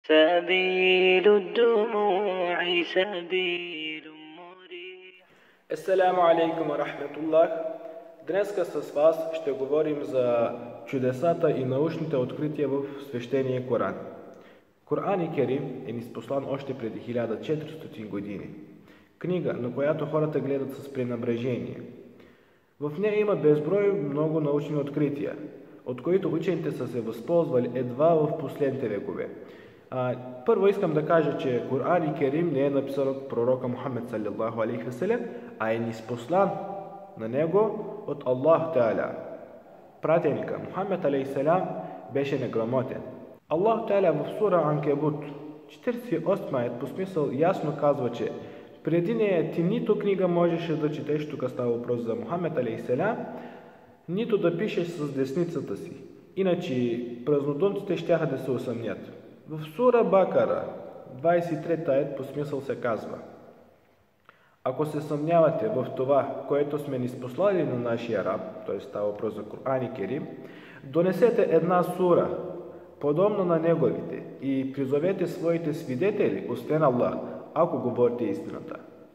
سبيل الدموع سبيل مريح. Assalamu alaikum wa rahmatullah. Днеска с вас ще говорим за чудесата и научните открития в свещения Коран. Коран и Керим е ниспослан още преди 1400 години. Книга, на която хората гледат с пренебрежение. В нея има безброй много научни открития, от които учените са се възползвали едва в последните векове. Първо искам да кажа, че Коран и Керим не е написан от пророка Мухаммед саллаллаху алейхи ва салям, а е ниспослан на него от Аллах Та'аля. Пратеника Мухаммед алейхи салям беше неграмотен. Аллах Та'аля в сура Анкебут 48 аят по смисъл ясно казва, че преди нея ти нито книга можеше да четеш, тук става въпрос за Мухаммед алейхи салям, нито да пишеш с десницата си. Иначе празнодумците щяха да се усъмнят. В сура Бакара 23 аят по смисъл се казва: ако се съмнявате в това, което сме ниспослали на нашия раб, т.е. става въпрос за Коран и Керим, донесете една сура, подобна на неговите, и призовете своите свидетели, освен Аллах, ако говорите истината.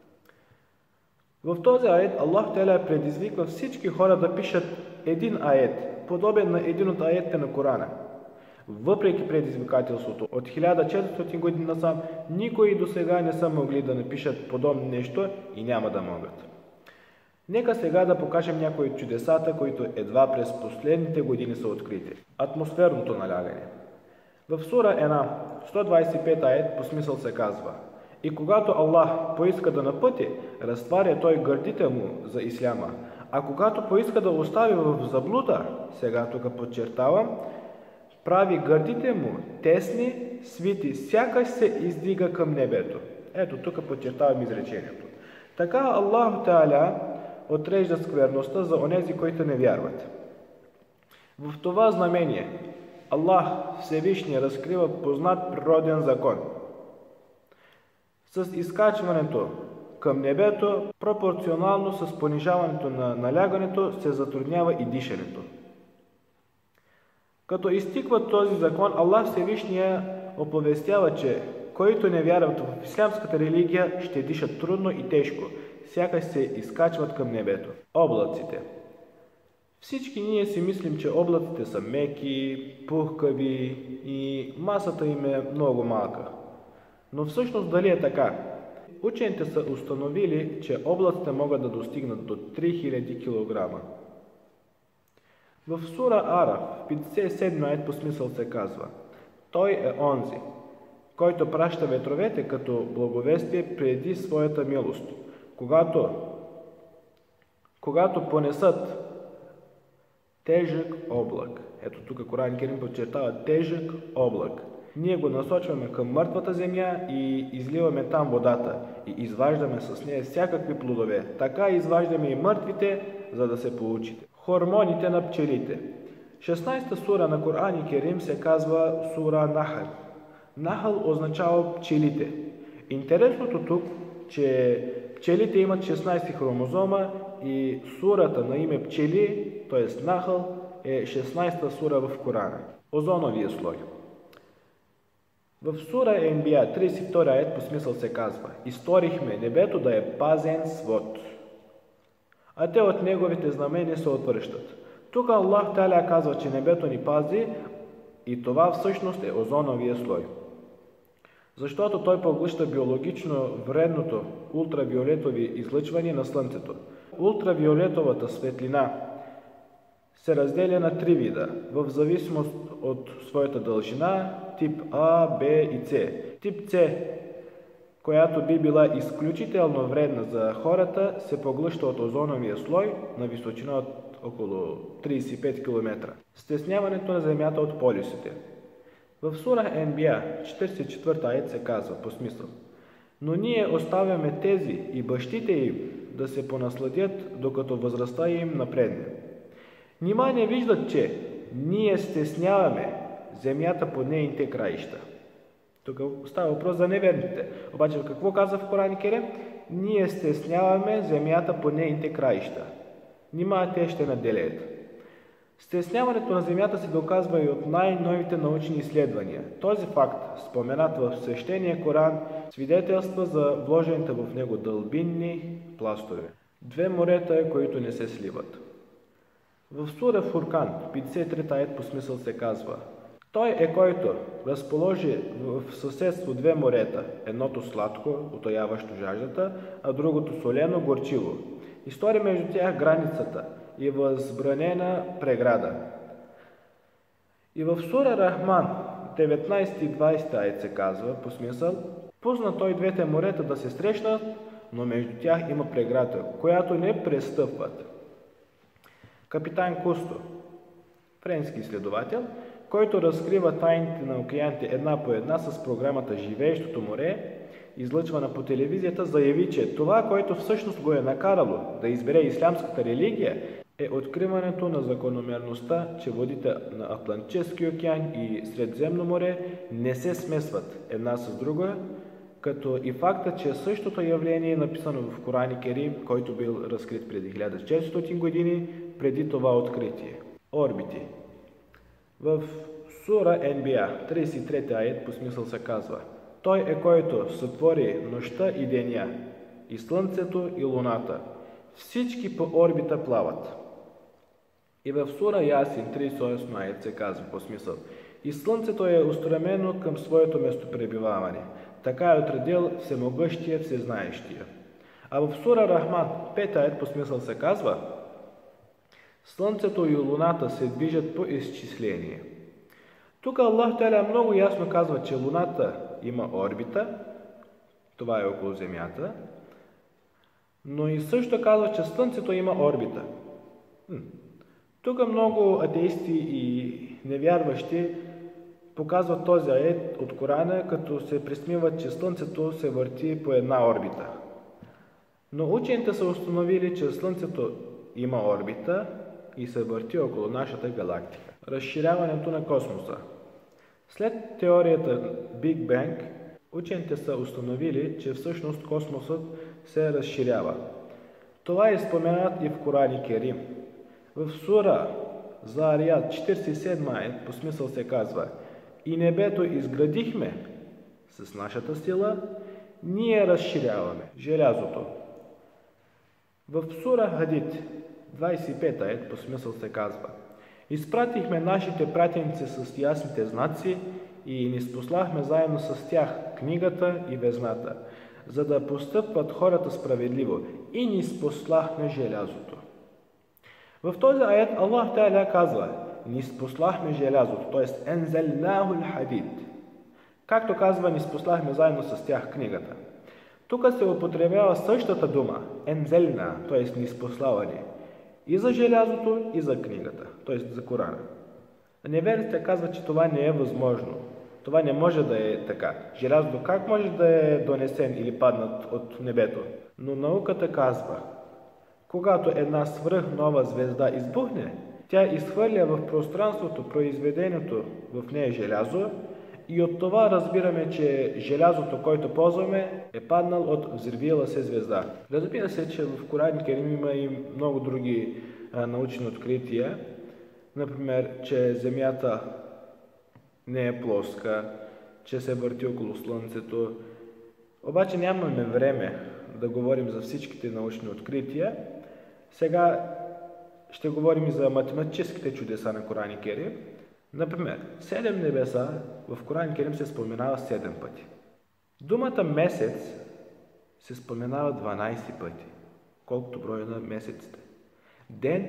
В този аят Аллах Та'аля предизвиква всички хора да пишат един аят, подобен на един от аятите на Корана. Въпреки предизвикателството от 1400 години насам, никой до сега не са могли да напишат подобно нещо и няма да могат. Нека сега да покажем някои от чудесата, които едва през последните години са открити. Атмосферното налягане. В сура 125 аят по смисъл се казва: и когато Аллах поиска да напъти, разтваря той гърдите му за исляма, а когато поиска да остави в заблуда, сега тук подчертавам, прави гърдите му тесни, свити, сякаш се издига към небето. Ето, тук подчертавам изречението. Така Аллах Та'аля отрежда скверността за онези, които не вярват. В това знамение Аллах Всевишния разкрива познат природен закон. С изкачването към небето, пропорционално с понижаването на налягането, се затруднява и дишането. Като изтиква този закон, Аллах Всевишния оповестява, че които не вярват в ислямската религия, ще дишат трудно и тежко, сякаш се изкачват към небето. Облаците. Всички ние си мислим, че облаците са меки, пухкави и масата им е много малка. Но всъщност дали е така? Учените са установили, че облаците могат да достигнат до 3000 кг. В сура Араф, 57 аят по смисъл се казва: той е онзи, който праща ветровете като благовестие преди своята милост, когато понесат тежък облак. Ето тук Коран Керим подчертава тежък облак. Ние го насочваме към мъртвата земя и изливаме там водата и изваждаме с нея всякакви плодове. Така изваждаме и мъртвите, за да се получите. Хормоните на пчелите. 16-та сура на Коран и Керим се казва сура Нахъл. Нахъл означава пчелите. Интересното тук, че пчелите имат 16 хромозома и сурата на име пчели, т.е. Нахъл, е 16-та сура в Корана. Озоновия слой. В сура Енбия 32 аят по смисъл се казва: изторихме небето да е пазен свод, а те от неговите знамения се отвръщат. Тук Аллах Та'аля казва, че небето ни пази и това всъщност е озоновия слой. Защото той поглъща биологично вредното ултравиолетови излъчване на Слънцето. Ултравиолетовата светлина се разделя на три вида, в зависимост от своята дължина, тип А, Б и С. Тип С, която би била изключително вредна за хората, се поглъща от озоновия слой на височина от около 35 км. Стесняването на Земята от полюсите. В сура Енбия 44 аят се казва по смисъл: но ние оставяме тези и бащите им да се понасладят, докато възрастта им напредне. Нима не виждат, че ние стесняваме земята по нейните краища. Тук става въпрос за неверните. Обаче какво казва в Коран и Керим? Ние стесняваме земята по нейните краища. Нима те ще наделеят. Стесняването на Земята се доказва и от най-новите научни изследвания. Този факт, споменат в Свещения Коран, свидетелства за вложените в него дълбинни пластове. Две морета, които не се сливат. В сура Фуркан, 53 аят по смисъл се казва: Той е който разположи в съседство две морета, едното сладко, утояващо жаждата, а другото солено, горчиво. И стори между тях границата и възбранена преграда. И в сура Рахман, 19 и 20 аят се казва по смисъл: Пусна той двете морета да се срещнат, но между тях има преграда, която не престъпват. Капитан Кусто, френски изследовател, който разкрива тайните на океаните една по една с програмата Живеещото море, излъчвана по телевизията, заяви, че това, което всъщност го е накарало да избере ислямската религия, е откриването на закономерността, че водите на Атлантическия океан и Средиземно море не се смесват една с друга, като и факта, че същото явление е написано в Коран Керим, който бил разкрит преди 1400 години преди това откритие. Орбити. В сура NBA, 33 аят по смисъл се казва: Той е който сътвори нощта и деня, и слънцето и луната. Всички по орбита плават. И в сура Ясин, 38 аят се казва по смисъл: И слънцето е устремено към своето местопребиваване. Така е отредил всемогъщия, всезнаещия. А в сура Рахман, 5 аят по смисъл се казва: Слънцето и луната се движат по изчисление. Тук Аллах Теаля много ясно казва, че луната има орбита, това е около Земята, но и също казва, че Слънцето има орбита. Тук много атеисти и невярващи показват този аят от Корана, като се присмиват, че Слънцето се върти по една орбита. Но учените са установили, че Слънцето има орбита и се върти около нашата галактика. Разширяването на космоса. След теорията Big Bang, учените са установили, че всъщност космосът се разширява. Това е споменат и в Коран Керим. В сура Зарият, 47 аят по смисъл се казва: И небето изградихме с нашата сила, ние разширяваме желязото. В сура Хадид, 25 аят по смисъл се казва: Изпратихме нашите пратеници с ясните знаци и ни спослахме заедно с тях книгата и везната, за да постъпват хората справедливо, и ни спослахме желязото. В този аят Аллах Теаля казва: Ни спослахме желязото, т.е. ензелнахул хадид. Както казва, ни спослахме заедно с тях книгата. Тук се употребява същата дума, ензелна, т.е. ни спославали, и за желязото, и за книгата, т.е. за Корана. Неверните казват, че това не е възможно. Това не може да е така. Желязото как може да е донесен или паднат от небето? Но науката казва: когато една свръхнова звезда избухне, тя изхвърля в пространството произведението в нея желязо, и от това разбираме, че желязото, което ползваме, е паднал от взривила се звезда. Разбира се, че в Коран Керим има и много други научни открития. Например, че Земята не е плоска, че се върти около Слънцето. Обаче нямаме време да говорим за всичките научни открития. Сега ще говорим и за математическите чудеса на Коран Керим. Например, 7 небеса в Коран Керим се споменава 7 пъти. Думата месец се споменава 12 пъти, колкото броя на месеците. Ден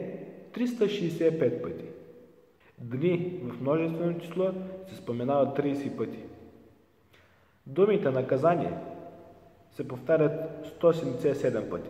365 пъти. Дни в множествено число се споменава 30 пъти. Думите наказание се повтарят 177 пъти.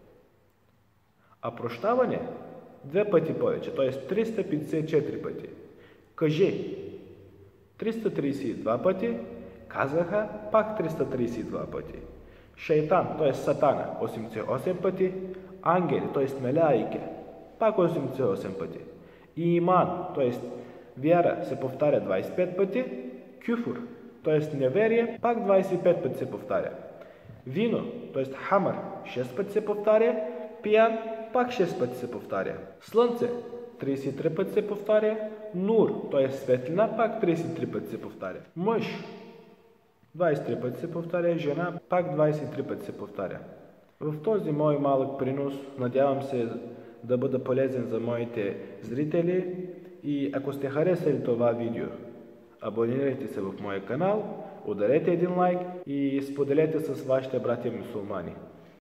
А прощаване 2 пъти повече, т.е. 354 пъти. Кажи 332 пъти, казаха пак 332 пъти. Шейтан, т.е. Сатана, 88 пъти. Ангели, т.е. меляйке, пак 88 пъти. И иман, т.е. вяра, се повтаря 25 пъти. Кюфур, т.е. неверие, пак 25 пъти се повтаря. Вино, т.е. хамър, 6 пъти се повтаря. Пиян, пак 6 пъти се повтаря. Слънце, 33 пъти се повтаря. Нур, т.е. светлина, пак 33 пъти се повтаря. Мъж, 23 пъти се повтаря. Жена, пак 23 пъти се повтаря. В този мой малък принос, надявам се да бъда полезен за моите зрители, и ако сте харесали това видео, абонирайте се в моя канал, ударете един лайк и споделете с вашите братя мюсюлмани.